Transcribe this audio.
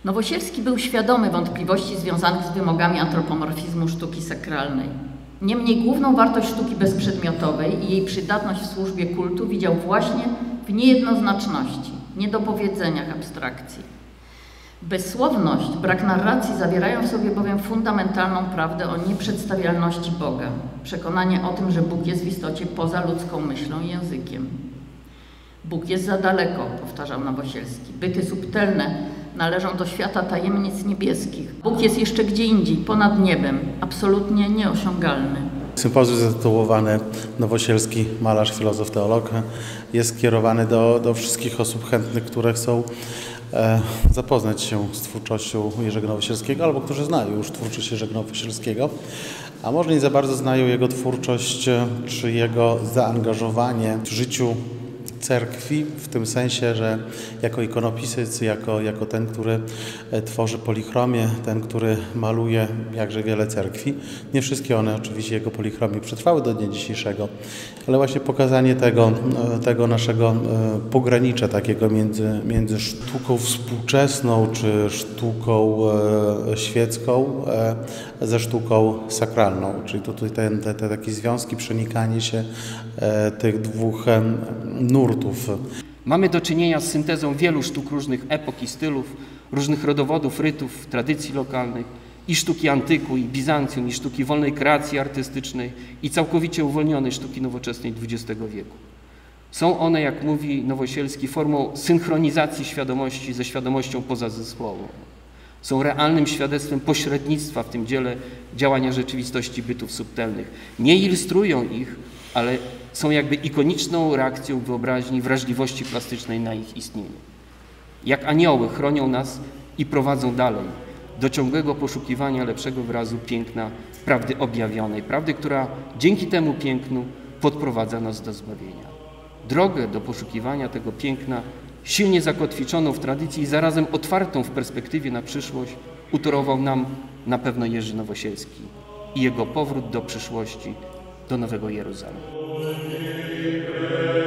Nowosielski był świadomy wątpliwości związanych z wymogami antropomorfizmu sztuki sakralnej. Niemniej główną wartość sztuki bezprzedmiotowej i jej przydatność w służbie kultu widział właśnie w niejednoznaczności, niedopowiedzeniach abstrakcji. Bezsłowność, brak narracji zawierają w sobie bowiem fundamentalną prawdę o nieprzedstawialności Boga, przekonanie o tym, że Bóg jest w istocie poza ludzką myślą i językiem. Bóg jest za daleko, powtarzał Nowosielski. Byty subtelne należą do świata tajemnic niebieskich. Bóg jest jeszcze gdzie indziej, ponad niebem, absolutnie nieosiągalny. Sympozjum zatytułowane Nowosielski, malarz, filozof, teolog jest skierowany do wszystkich osób chętnych, które chcą zapoznać się z twórczością Jerzego Nowosielskiego, albo którzy znają już twórczość Jerzego Nowosielskiego, a może nie za bardzo znają jego twórczość czy jego zaangażowanie w życiu cerkwi, w tym sensie, że jako ikonopisyc, jako ten, który tworzy polichromię, ten, który maluje jakże wiele cerkwi. Nie wszystkie one oczywiście jego polichromii przetrwały do dnia dzisiejszego, ale właśnie pokazanie tego naszego pogranicza takiego między sztuką współczesną czy sztuką świecką ze sztuką sakralną, czyli tutaj te takie związki, przenikanie się tych dwóch nurtów. Mamy do czynienia z syntezą wielu sztuk różnych epok i stylów, różnych rodowodów, rytów, tradycji lokalnych, i sztuki antyku, i Bizancjum, i sztuki wolnej kreacji artystycznej, i całkowicie uwolnionej sztuki nowoczesnej XX wieku. Są one, jak mówi Nowosielski, formą synchronizacji świadomości ze świadomością pozazmysłową. Są realnym świadectwem pośrednictwa w tym dziele działania rzeczywistości bytów subtelnych. Nie ilustrują ich, ale są jakby ikoniczną reakcją wyobraźni, wrażliwości plastycznej na ich istnienie. Jak anioły chronią nas i prowadzą dalej do ciągłego poszukiwania lepszego wyrazu piękna, prawdy objawionej, prawdy, która dzięki temu pięknu podprowadza nas do zbawienia. Drogę do poszukiwania tego piękna, silnie zakotwiczoną w tradycji i zarazem otwartą w perspektywie na przyszłość, utorował nam na pewno Jerzy Nowosielski i jego powrót do przyszłości, do Nowego Jeruzalem.